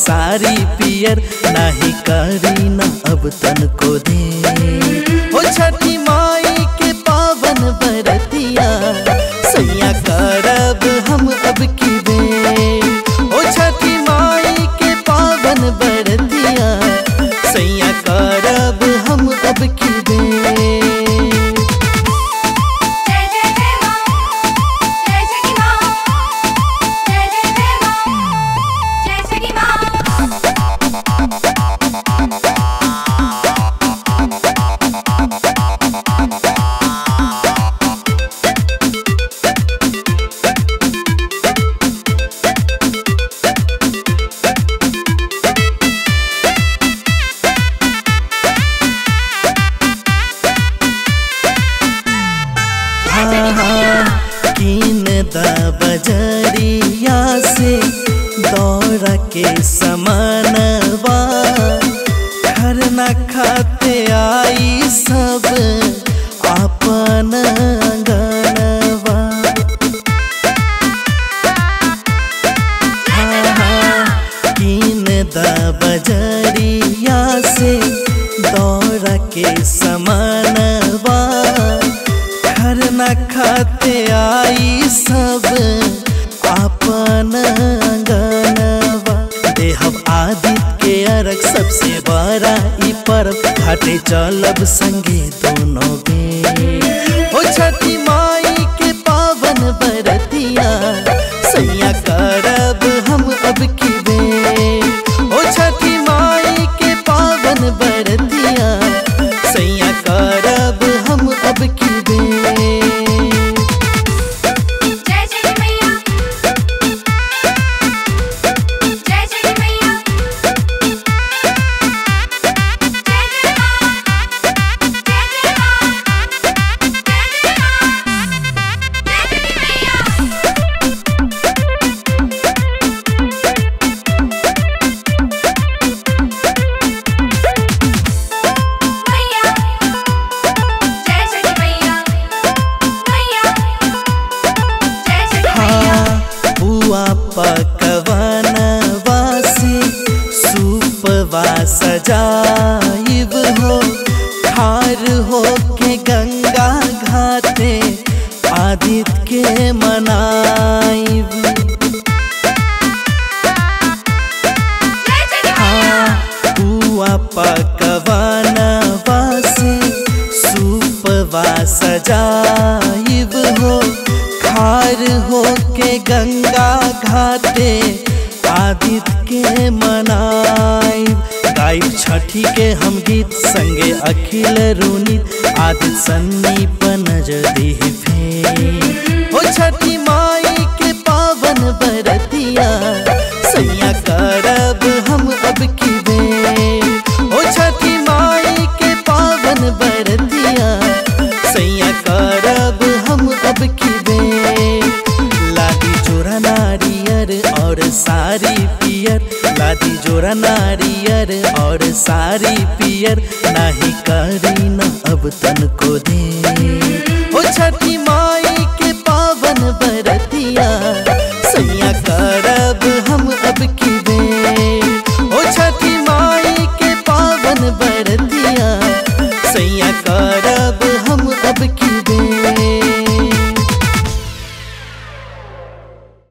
सारी पियर नाही करी न अब तन को दे। ओ छठी माई के पावन बरतिया सैया करब हम अब की बेर। ओ छठी माई के पावन बरतिया सैया करब हम अब की बेर। कीन दा बजरिया से दौड़ के समानवा घर न खाते आई सब अपन अंगनवा। कीन दा बजरिया से दौड़ के समानवा घर न खाते आई सब अपन अंगनवा। देहब आदित्य के अर्घ सबसे बड़ा ई पर्व घाटे चलब संगे दोनों बेर। ओ छठी माई के पावन बरतिया सैया करब हम अब की बेर। ओ छठी माई के पावन बरतिया सैया करब हम अब की बेर। पकवानवा से सूपवा सजाइब हो खार हो के गंगा घाटे आदित्य के मनाइब। पुआ पकवानवा से सूपवा सजाइब हो खार हो के गंगा घाटे आदित्य के मनाइब। गाइब छठी के हम गीत संगे अखिल रूनित आदित्य सन्नी पर नजर दी फेर। ओ छठी माई के पावन बरतिया सैया करब हम अब की बेर। ओ छठी माई के पावन बरतिया सैया करब हम अब की बेर। लादी जोरा नारियर और सारी पियर लादी जोरा नारियर और सारी पियर नाही करी न अब तन को दे। ओ छठी